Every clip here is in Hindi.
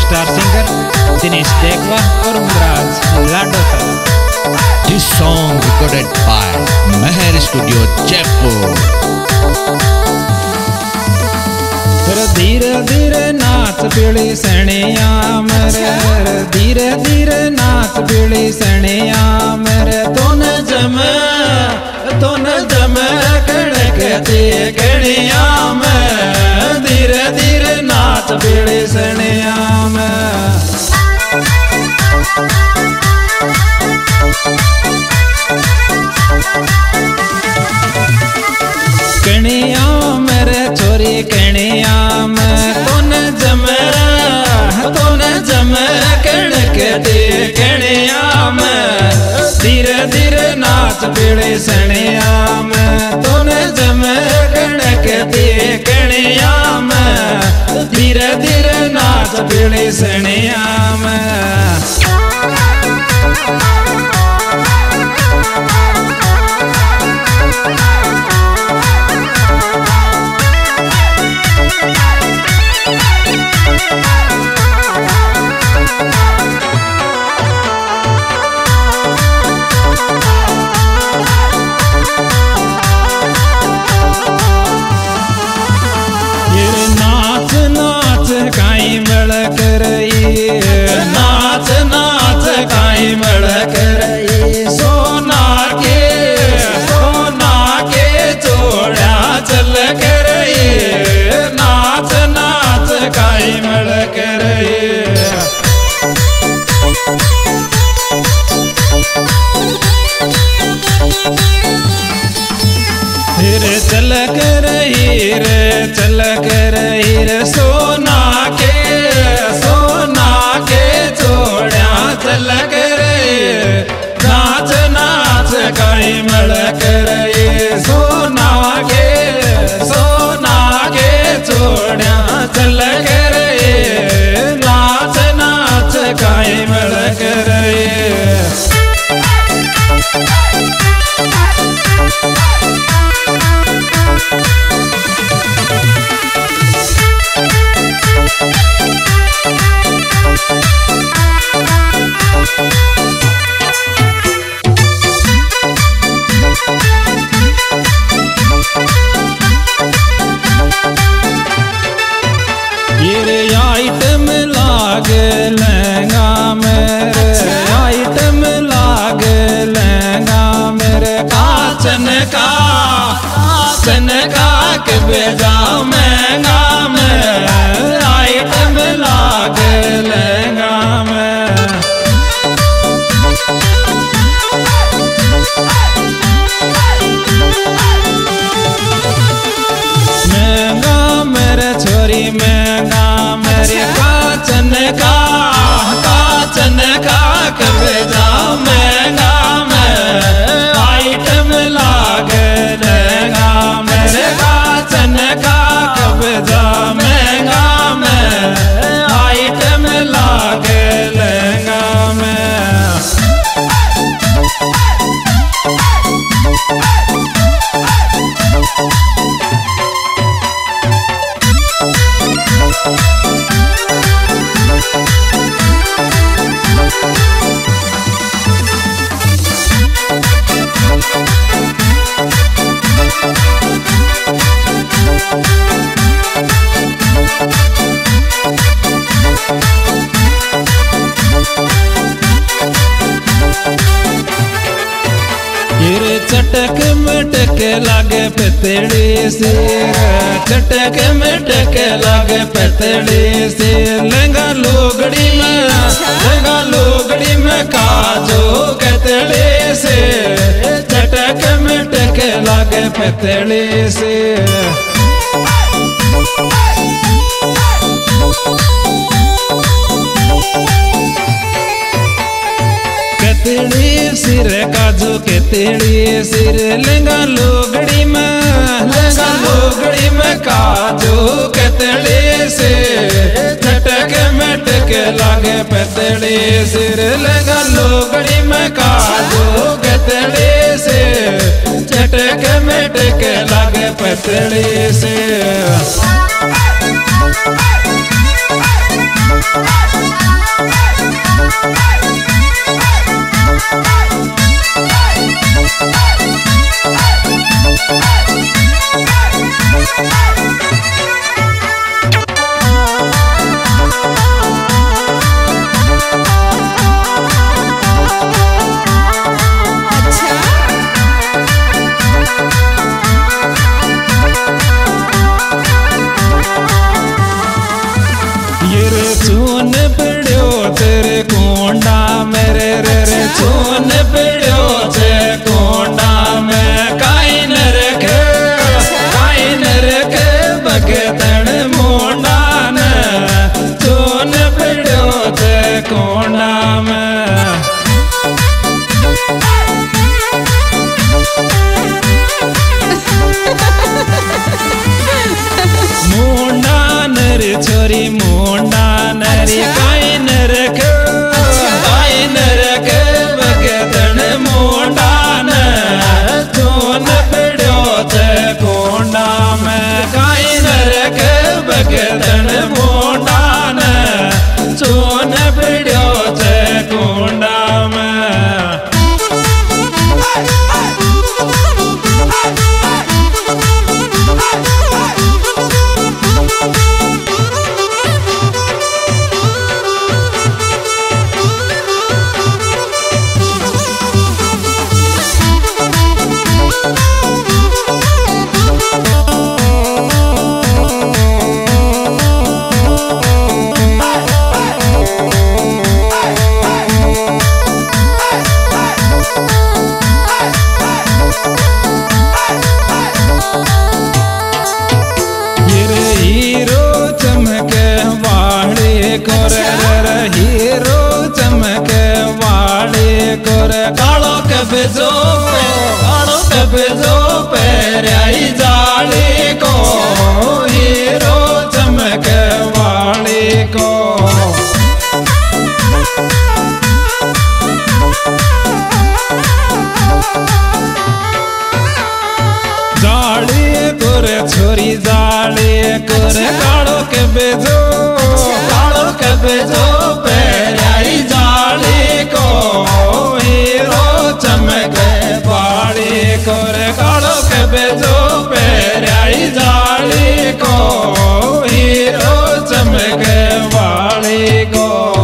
स्टार सिंगर दिनेश देगवा और मुराद Ladota. This song recorded by Meher Studio Jaipur। धीरे धीरे नाच पीली सणिया मेरे, धीरे धीरे नाच पीली सणिया मेरे, तोन जमे कड़कती कड़िया में, धीरे धीरे नाच पीली सणिया में। कणिया मेरे छोरी कणिया में, तोन जमे कड़कती कणिया में, धीरे धीरे नाच पीली सणिया में, तोन जमे कड़कती कणिया में, धीरे धीरे नाच पीली सणिया में। काई मड़क रही, नाच नाच काई मड़क रही, सोना के चोड़ा चल कर रही, नाच नाच काई मड़क रही। फिर चल कर रही रे सोना के चोड़ा चल कर रही, नाच नाच काई मड़क रही, सोना के चोड़ा चल कर रही, नाच नाच काई मड़क रही। आइटम लागे लहंगा मेरे, आइटम लागे लहंगा मेरे, काचन का के बेजा महंगा में, आइटम लागे लहंगा में। महंगा मेरे छोरी महंगा मेरे, काचन का कबजा महंगा में, आइटम लागे लहंगा मेरे, काचन का कबजा महंगा में, आइटम लागे लहंगा में। चटक मटक लागे पतड़ी से, चटक मटक लागे पतड़ी से, लहंगा लुगड़ी में काजो कतड़ी से, चटक मटक लागे पतड़ी से। कतड़ी सिर काजू कतड़ी सिर, लहंगा लुगड़ी में काजू कतड़ी से, चटक मटक लागे पतड़ी सिर, लहंगा लुगड़ी में काजू कतड़ी से, चटक मटक लागे पतड़ी से। चून पड़ो छे कोंडा में काई न रखे भगतन मोंडा ने चून पड़ो छे कोंडा में। मोंडा नर छोरी मोंडा नरी काई न रखे भगतन मोंडा ने चून पड़ो छे कोंडा में काई न रखे भगतन मोंडा ने चून पड़ो छे कोंडा में। हीरो चमके वाले कोरे कालो कब्जो पैराई जाली को हीरो चमके वाले को। जाली कोरे छोरी जाली कोरे कालो कब्जो पैराई जाली को हीरो चमके वाली कोरे कालो कब्जो पैराई जाली को हीरो चमके वाली को।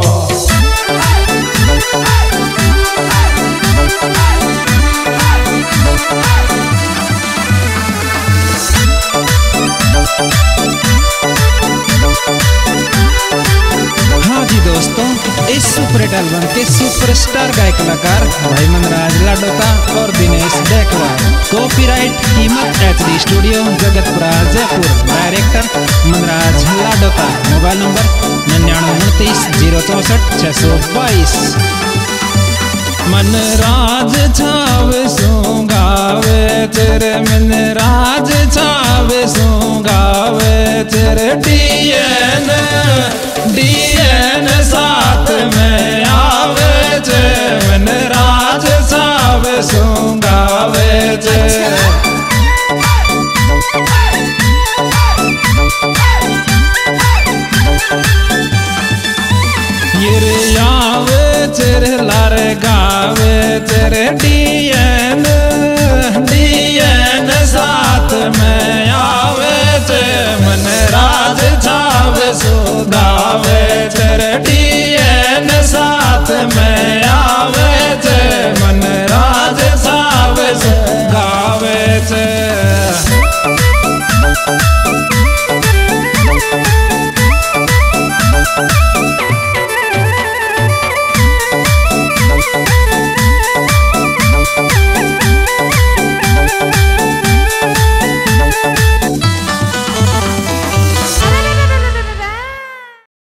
दोस्तों इस सुपरहिट एल्बम के सुपरस्टार गायक कलाकार भाई मनराज लाडोता और दिनेश डेकवा। कॉपीराइट कीमत HD studio Jagatpura Jaipur. Director Manraj Ladota. Mobile number 9929 064 622। Manraj छावे सुगावे तेरे मनराज छावे सुगावे तेरे DN साथ में आवे जे मनराज छावे सुगावे जे। ये आवे तेरे लारे गावे तेरे DN साथ में आवे ते मनराज छावे सुगावे